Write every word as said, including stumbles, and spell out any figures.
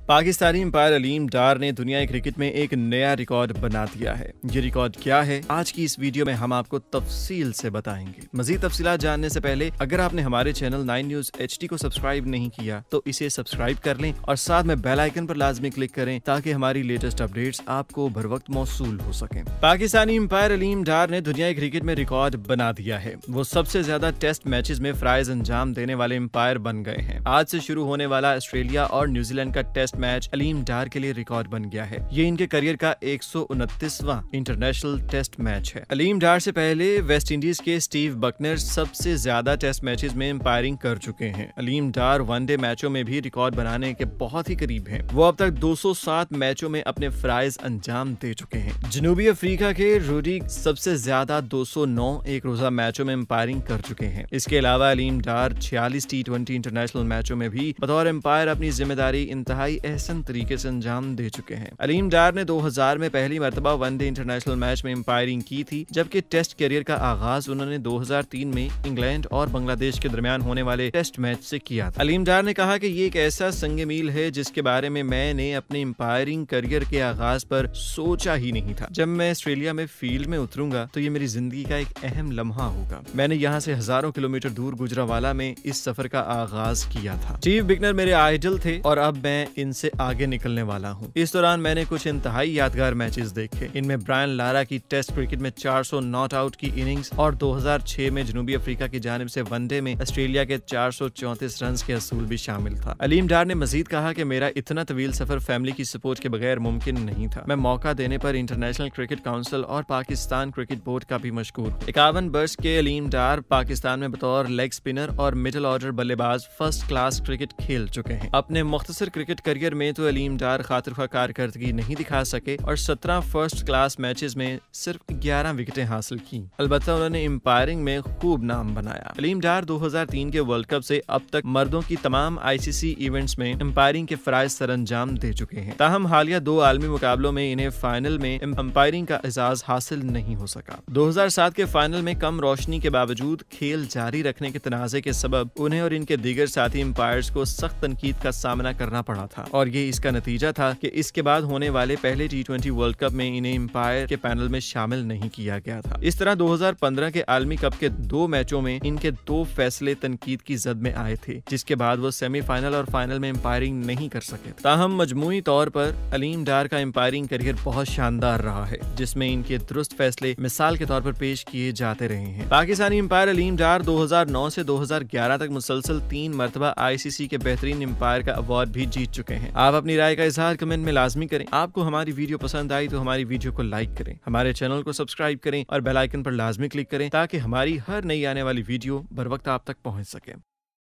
Pakistani umpire Aleem डार ने दुनियाई cricket में एक नया रिकॉर्ड बना दिया है। ये रिकॉर्ड क्या है, आज की इस वीडियो में हम आपको तफसील से बताएंगे। मजीद तफसीलात जानने से पहले अगर आपने हमारे channel nine news HD को सब्सक्राइब नहीं किया तो इसे सब्सक्राइब कर लें और साथ में बेल आइकन पर लाजमी क्लिक करें ताकि हमारी लेटेस्ट अपडेट्स आपको बर वक्त मौसूल हो सके। पाकिस्तानी अंपायर अलीम डार ने दुनियाई क्रिकेट में रिकॉर्ड बना दिया है। वो सबसे ज्यादा टेस्ट मैचेस में फ्राइज अंजाम देने वाले अंपायर बन गए हैं। आज से शुरू होने वाला ऑस्ट्रेलिया और न्यूजीलैंड का टेस्ट मैच अलीम डार के लिए रिकॉर्ड बन गया है। ये इनके करियर का एक सौ उनतीसवां इंटरनेशनल टेस्ट मैच है। अलीम डार से पहले वेस्ट इंडीज के स्टीव बकनर सबसे ज्यादा टेस्ट मैचेस में अंपायरिंग कर चुके हैं। अलीम डार वनडे मैचों में भी रिकॉर्ड बनाने के बहुत ही करीब हैं। वो अब तक दो सौ सात मैचों में अपने फ्राइज अंजाम दे चुके हैं। जनूबी अफ्रीका के रूडी सबसे ज्यादा दो सौ नौ एक रोजा मैचों में अंपायरिंग कर चुके हैं। इसके अलावा अलीम डार छियालीस टी ट्वेंटी इंटरनेशनल मैचों में भी बतौर अंपायर अपनी जिम्मेदारी इंतहाई एहसन तरीके से अंजाम दे चुके हैं। अलीम डार ने दो हज़ार में पहली मर्तबा वनडे इंटरनेशनल मैच में अंपायरिंग की थी, जबकि टेस्ट करियर का आगाज उन्होंने दो हज़ार तीन में इंग्लैंड और बांग्लादेश के दरमियान होने वाले टेस्ट मैच से किया था। अलीम डार ने कहा कि ये एक ऐसा संग मील है जिसके बारे में मैंने अपने अंपायरिंग करियर के आगाज पर सोचा ही नहीं था। जब मैं ऑस्ट्रेलिया में फील्ड में उतरूंगा तो ये मेरी जिंदगी का एक अहम लम्हा होगा। मैंने यहाँ से हजारों किलोमीटर दूर गुजरावाला में इस सफर का आगाज किया था। स्टीव बकनर मेरे आइडल थे और अब मैं इनसे आगे निकलने वाला हूँ। इस दौरान मैंने कुछ इंतहाई यादगार मैचेस देखे। इनमें ब्रायन लारा की टेस्ट क्रिकेट में चार सौ नॉट आउट की इनिंग्स और दो हज़ार छह में जनूबी अफ्रीका की जानिब से वनडे में ऑस्ट्रेलिया के चार सौ चौंतीस रन के असूल भी शामिल था। अलीम डार ने मजीद कहा कि मेरा इतना तवील सफर फैमिली की सपोर्ट के बगैर मुमकिन नहीं था। मैं मौका देने पर इंटरनेशनल क्रिकेट काउंसिल और पाकिस्तान क्रिकेट बोर्ड का भी मशकूर हूँ। इक्यावन बरस के अलीम डार पाकिस्तान में बतौर लेग स्पिनर और मिडिल ऑर्डर बल्लेबाज फर्स्ट क्लास क्रिकेट खेल चुके हैं। अपने मुख्तसर क्रिकेट करियर में तो अलीम डार खातिर कारकर्दगी नहीं दिखा सके और सत्रह फर्स्ट क्लास मैचेस में सिर्फ ग्यारह विकेटें हासिल की। अलबत्ता उन्होंने अंपायरिंग में खूब नाम बनाया। अलीम डार दो हज़ार तीन के वर्ल्ड कप से अब तक मर्दों की तमाम आईसीसी इवेंट्स में अंपायरिंग के फराइज सरंजाम दे चुके हैं। ताहम हालिया दो आलमी मुकाबलों में इन्हें फाइनल में अंपायरिंग का एजाज हासिल नहीं हो सका। दो हज़ार सात के फाइनल में कम रोशनी के बावजूद खेल जारी रखने के तनाजे के सबब उन्हें और इनके दीगर साथी अंपायर्स को सख्त तनकीद का सामना करना पड़ा था और ये इसका नतीजा था कि इसके बाद होने वाले पहले टी ट्वेंटी वर्ल्ड कप में इन्हें अंपायर के पैनल में शामिल नहीं किया गया था। इस तरह दो हज़ार पंद्रह के आलमी कप के दो मैचों में इनके दो फैसले तनकीद की जद में आए थे, जिसके बाद वो सेमीफाइनल और फाइनल में अंपायरिंग नहीं कर सके। ताहम मजमूई तौर पर अलीम डार का अंपायरिंग करियर बहुत शानदार रहा है, जिसमें इनके दुरुस्त फैसले मिसाल के तौर पर पेश किए जाते रहे हैं। पाकिस्तानी अंपायर अलीम डार दो हज़ार नौ से दो हज़ार ग्यारह तक मुसलसल तीन मरतबा आईसीसी के बेहतरीन अंपायर का अवार्ड भी जीत चुके हैं। आप अपनी राय का इजहार कमेंट में लाजमी करें। आपको हमारी वीडियो पसंद आई तो हमारी वीडियो को लाइक करें, हमारे चैनल को सब्सक्राइब करें और बेल आइकन पर लाजमी क्लिक करें ताकि हमारी हर नई आने वाली वीडियो बर वक्त आप तक पहुंच सके।